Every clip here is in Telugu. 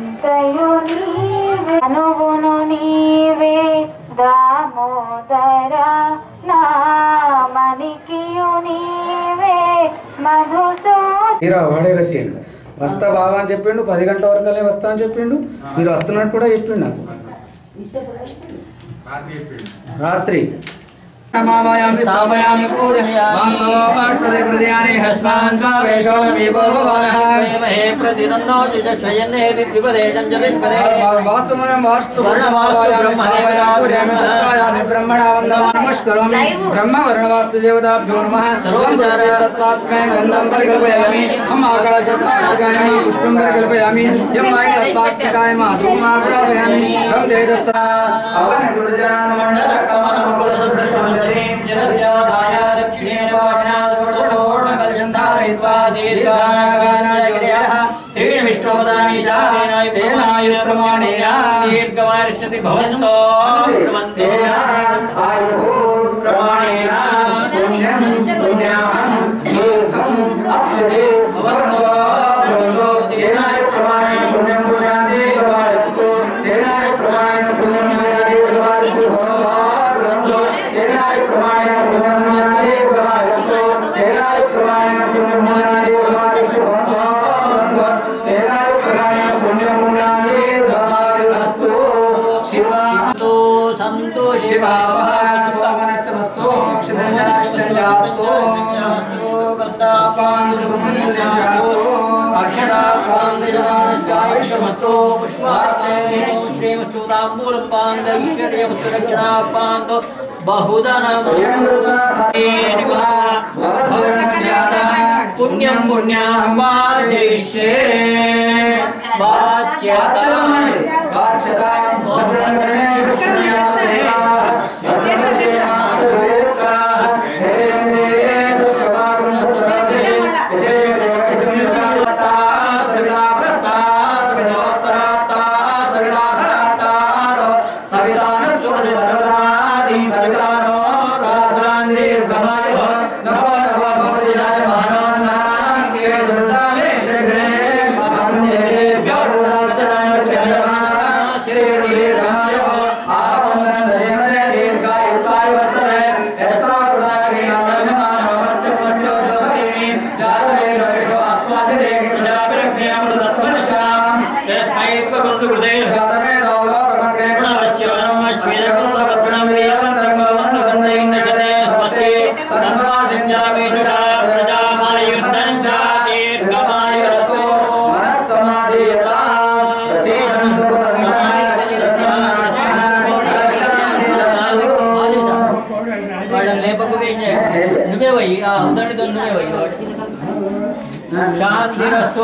అంతయు నీవే అనువును నీవే దామోదర నామనికియు నీవే మధుసూదన వాడే కట్టిండు వస్తా బాగా అని చెప్పిండు 10 గంటల వరకలే వస్తా అని చెప్పిండు మీరు వస్తున్నట్టు కూడా చెప్పిండు నాకు రాత్రి नमामयामि स्थापयामि पूजयामि मातोपाष्टदे हृदयानि हस्मान् त्वावेशो विभववनः महे प्रतिदन्नोति च स्वयन्नेति त्रिपदेशं जलिष्पदे वास्तुमयं वास्तु वर्णवास्तु ब्रह्मदेवतायामि तत्त्वायामि ब्रह्मणा वन्दनामि नमस्करोमि ब्रह्मवर्णवास्तु देवताभ्यो नमः सर्वं तत्त्वात्मैं गन्धं परिकल्पयामि हम आकाशत्ताकायामि पुष्पं परिकल्पयामि यं वायु तत्त्वात्मकाय मातुमा प्रभावयामि तं देवदत्ता अवनकुलजानमण्डलकमलमुकुलसदृशं जनस्याधाया दक्षिणेन वाणिनाथोर्णकलशन्धारयित्वा दीर्घानागानाजगदयः त्रीणविष्णोदानि तेनायुप्रमाणेन दीर्घमारिष्यति भवन्तो प्रवन्तेन आयुप्रमाणेन पुण्यं पुण्याहं दीर्घम् अस्ति भवन्तो तेनायुप्रमाणेन पुण्यं पुण्याति भवतु तेनायुप्रमाणेन पुण्यं पुण्याति भवतु पुण्यं पुण्यां वाजयिष्ये शांतिरस्तु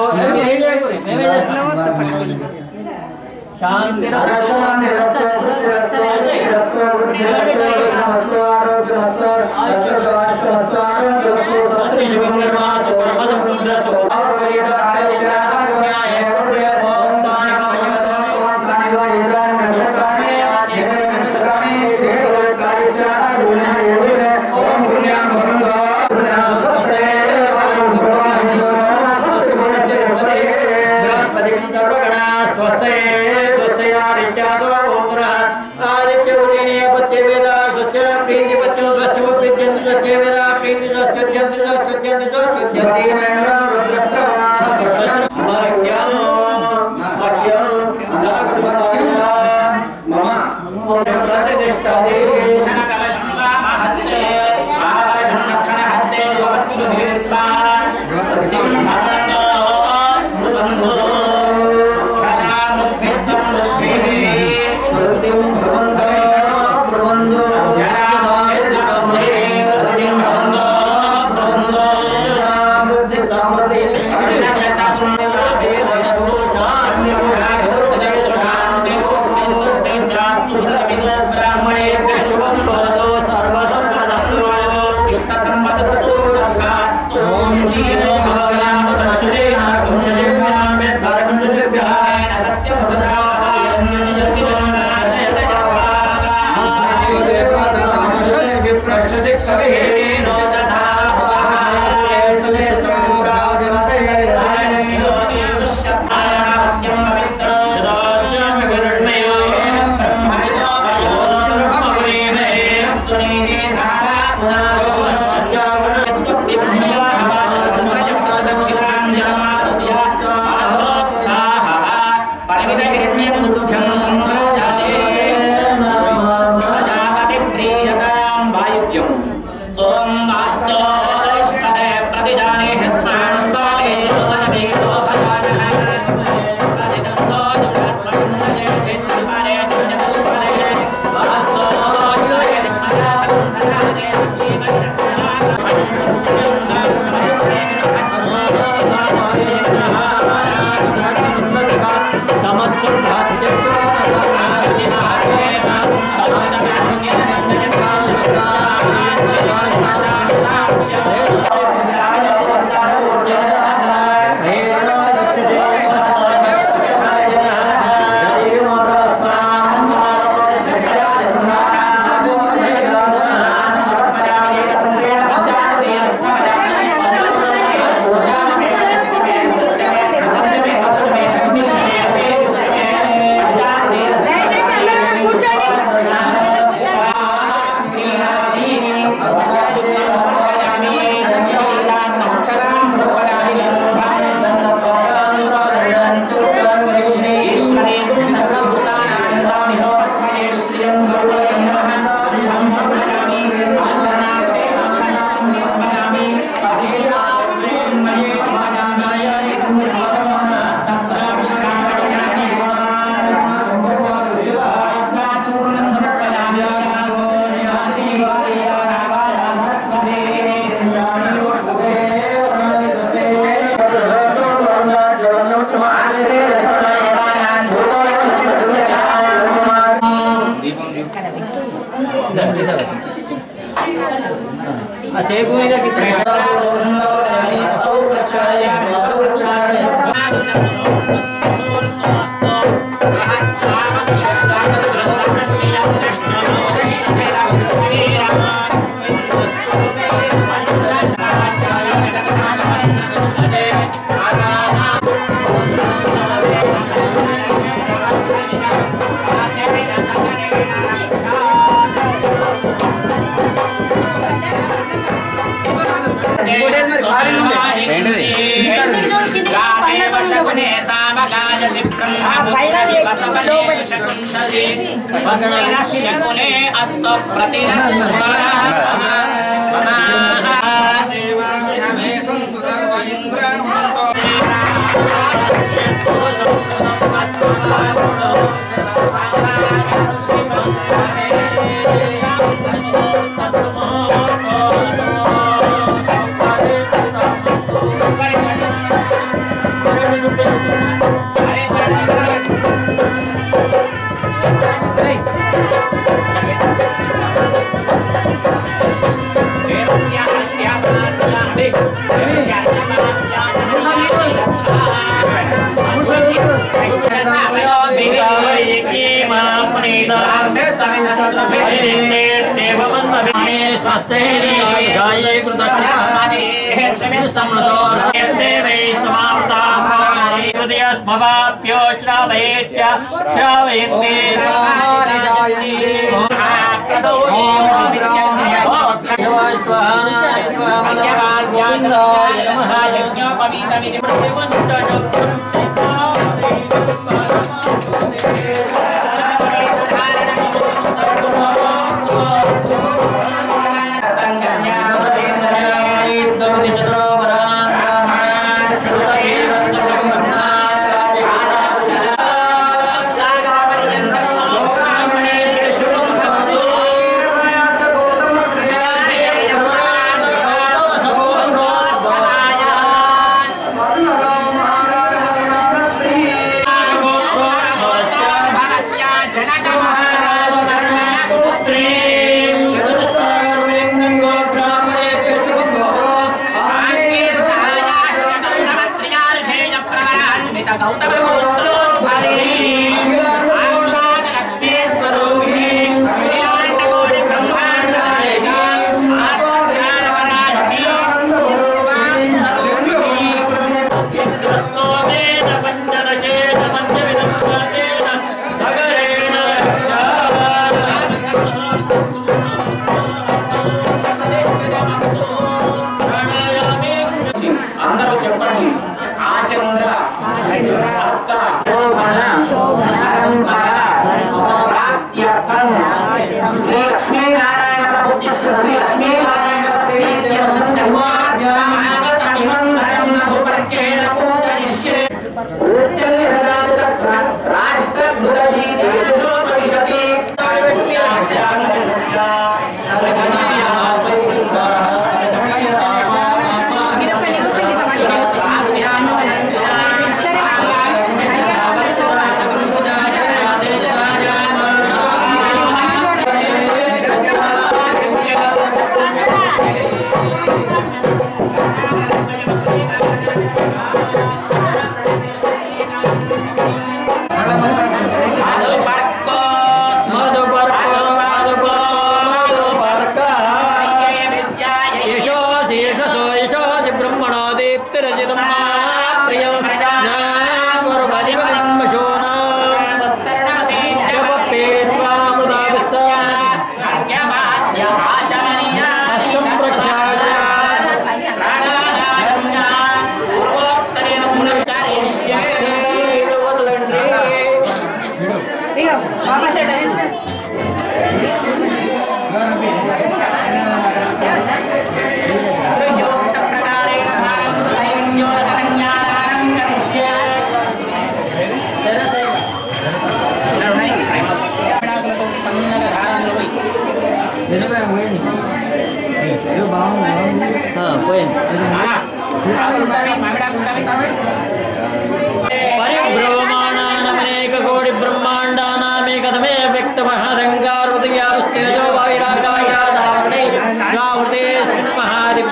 Yo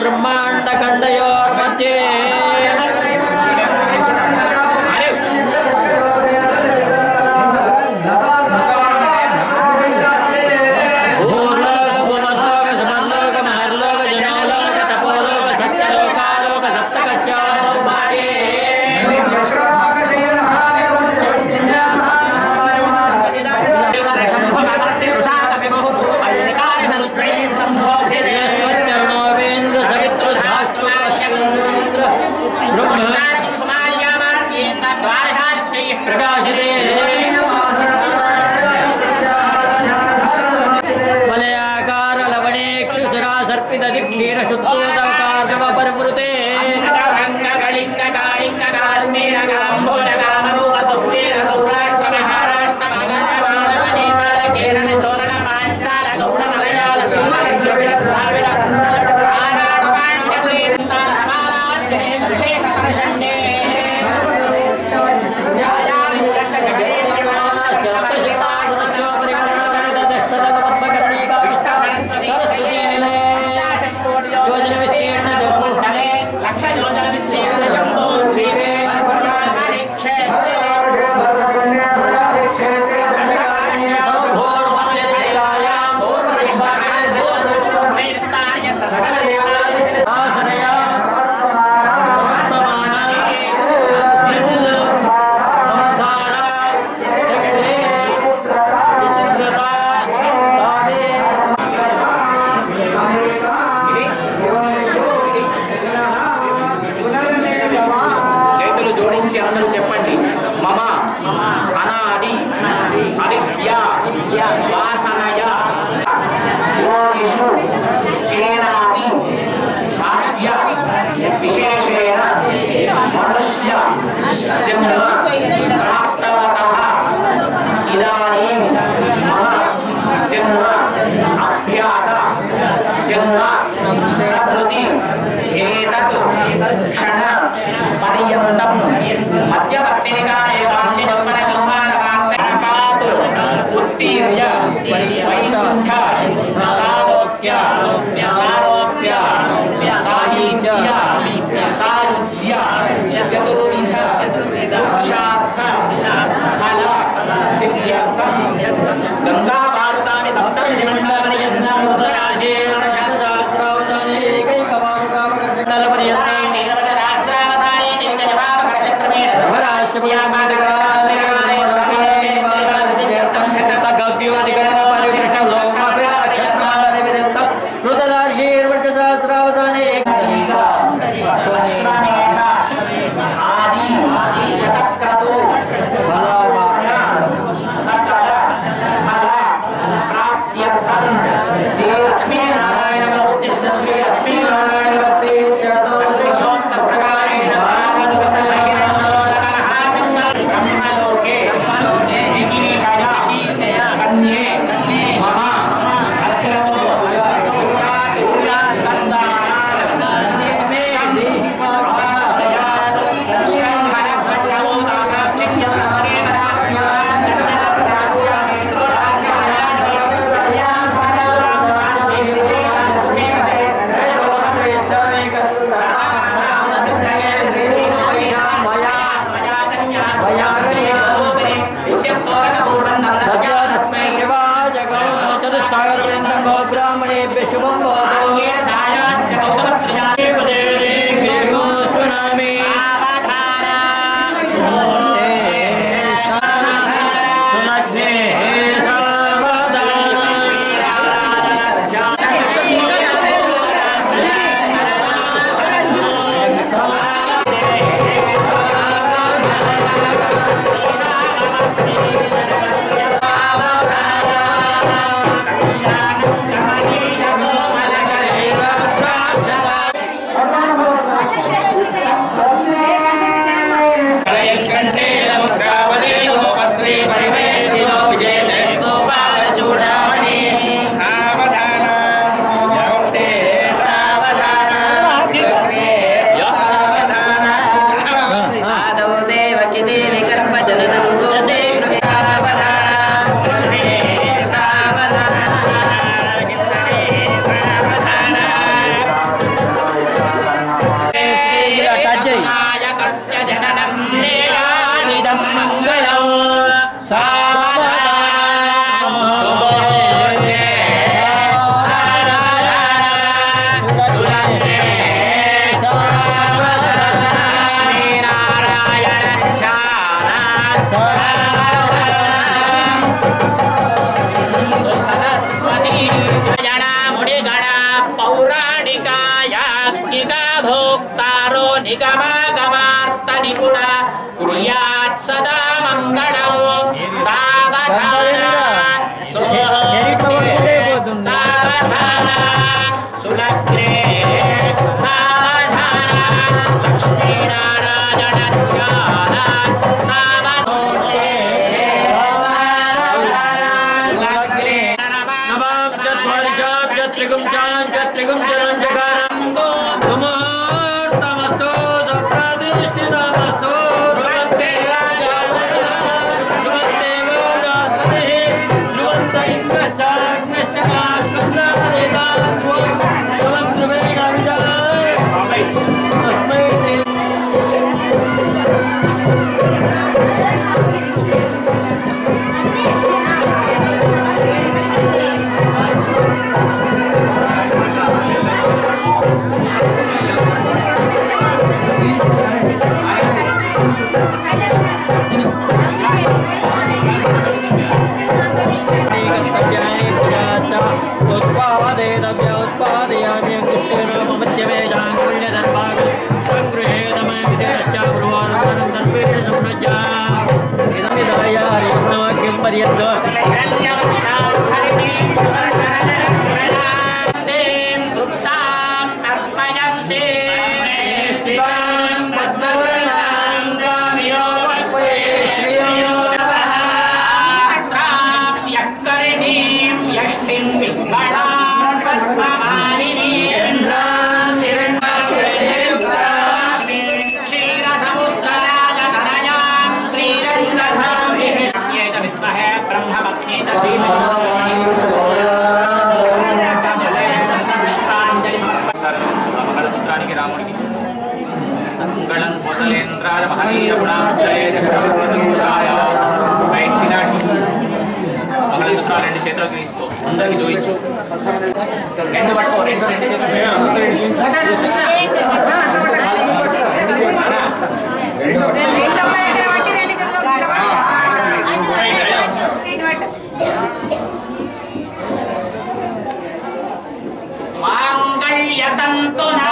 ब्रह्मांड खंडयोर्मध्ये क्षीर शुद्धोदकार परवृते गंगा भारतानि सप्तर्षि मंडलानि यज्ञं मुद्राजे शास्त्रावधाने एकैकवामकामकर्मण्डल पर्यन्तं नीलवनरास्त्रावधाने नित्यजभावकरशक्रमेण सर्वराष्ट्रपुरामादिकाले निवासितं शतगौद्योदिकरणपरिकृष्णं लोकमापे पर्यन्तं कृतदार्शीर्वर्षसहस्रावधाने आदि शतक्रतु लक्ष्मी नारायण श्री लक्ष्मी नारायण भोक्तारो निगमागमार्थ निपुण कुर्यात् सदा मंगलम् सावधान सावधान सुलग्ने सावधान लक्ष्मीनारायण ध्यान చేతులకు తీసుకో అందరికి చూయించు రెండు పట్టుకో రెండు మాంగళ్యతంతునా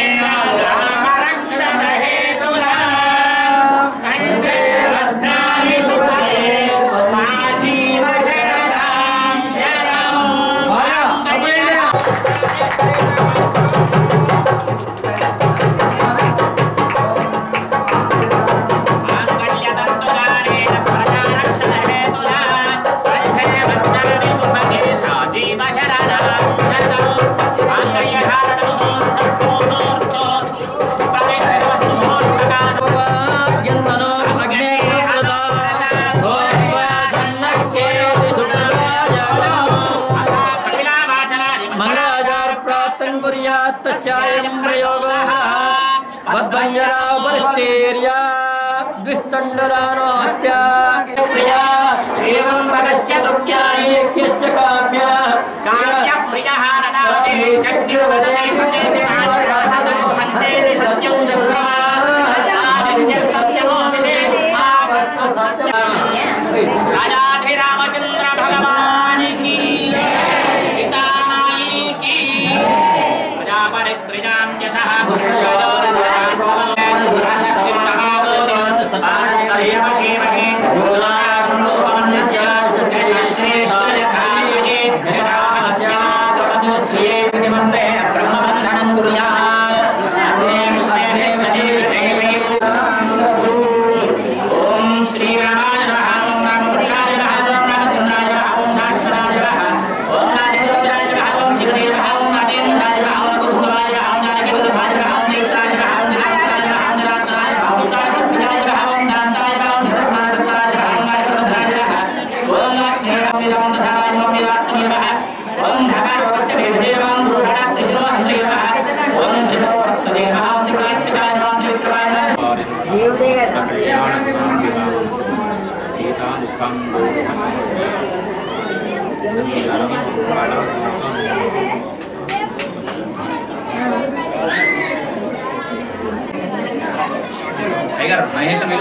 राजाधिरामचंद्र भगवान की सीता माई की प्रजापरिस्त्रियां यशः टाइगर महेश में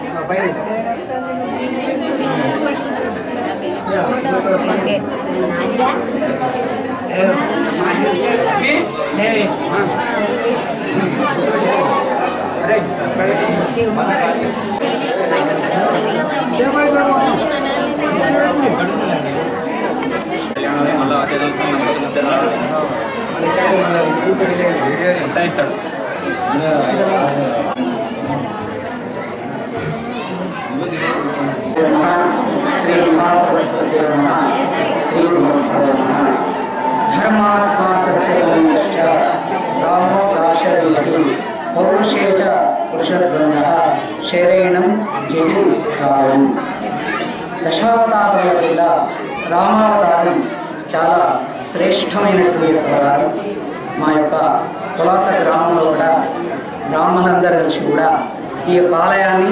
ఇస్తాడు శ్రీ శ్రీ ధర్మాత్మా సత్యసంశ్చ రామో దాశరీహి పౌరుషే చ పురుషద్వంద శరేణం జయు రావం. దశావతారాల వల్ల రామావతారం చాలా శ్రేష్టమైనటువంటి అవతారం. మా యొక్క పులాస గ్రామంలో కూడా బ్రాహ్మణులందరూ కలిసి కూడా ఈ యొక్క ఆలయాన్ని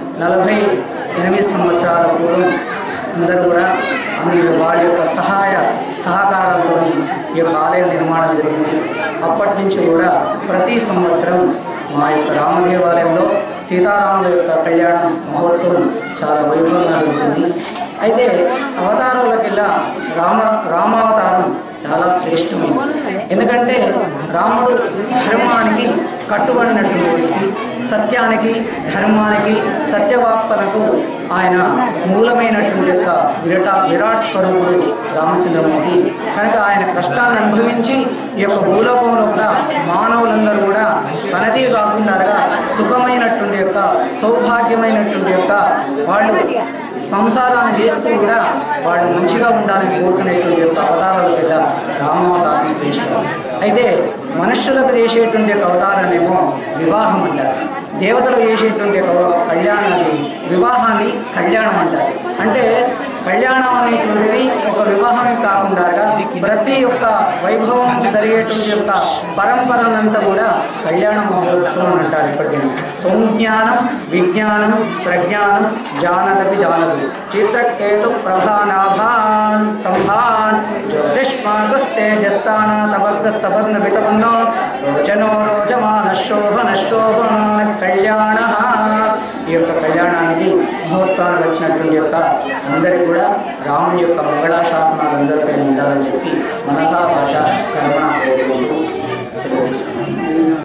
48 సంవత్సరాల పూర్వం అందరూ కూడా వాళ్ళ యొక్క సహకారంతో ఈ యొక్క ఆలయం నిర్మాణం జరిగింది. అప్పటి నుంచి కూడా ప్రతి సంవత్సరం మా యొక్క రామదేవాలయంలో సీతారాముల యొక్క కళ్యాణ మహోత్సవం చాలా వైభవంగా జరుగుతుంది. అయితే అవతారాలకెల్లా రామావతారం చాలా శ్రేష్టమైనది. ఎందుకంటే రాముడు ధర్మానికి కట్టుబడినటువంటి సత్యానికి ధర్మానికి సత్యవాక్పనకు ఆయన మూలమైనటువంటి యొక్క విరాట్ స్వరూపుడు రామచంద్రమూర్తి. కనుక ఆయన కష్టాన్ని అనుభవించి ఈ యొక్క భూలోకంలో కూడా మానవులందరూ కూడా తనదే కాకుండా సుఖమైనటువంటి యొక్క సౌభాగ్యమైనటువంటి యొక్క వాళ్ళు సంసారాన్ని చేస్తూ కూడా వాళ్ళు మంచిగా ఉండాలని కోరుకునేటువంటి యొక్క అవతారాలు కదా రామావతారం శ్రేష్టం. అయితే మనుష్యులకు చేసేటువంటి యొక్క అవతారాన్నేమో వివాహం అంటారు, దేవతలు చేసేటువంటి కళ్యాణాన్ని వివాహాన్ని కళ్యాణం అంటారు. అంటే కళ్యాణం అనేటువంటిది ఒక వివాహమే కాకుండా ప్రతి ఒక్క వైభవం జరిగేటువంటి యొక్క పరంపరనంతా కూడా కళ్యాణ మహోత్సవం అంటారు. ఇప్పటికైనా సంజ్ఞానం విజ్ఞానం ప్రజ్ఞానం జానదపి జానదు చిత్రకేతు ప్రభానాభాన్ సంభాన్ జ్యోతిష్మాగస్తేజస్తాన తపగ్గస్తపగ్న వితపన్నో రోచనో రోచమాన శోభన శోభన కళ్యాణ. ఈ యొక్క కళ్యాణానికి మహోత్సవానికి వచ్చినటువంటి యొక్క అందరికీ కూడా రాముని యొక్క మంగళాశాసనాలు అందరిపై ఉండాలని చెప్పి మనసా భాష కర్మ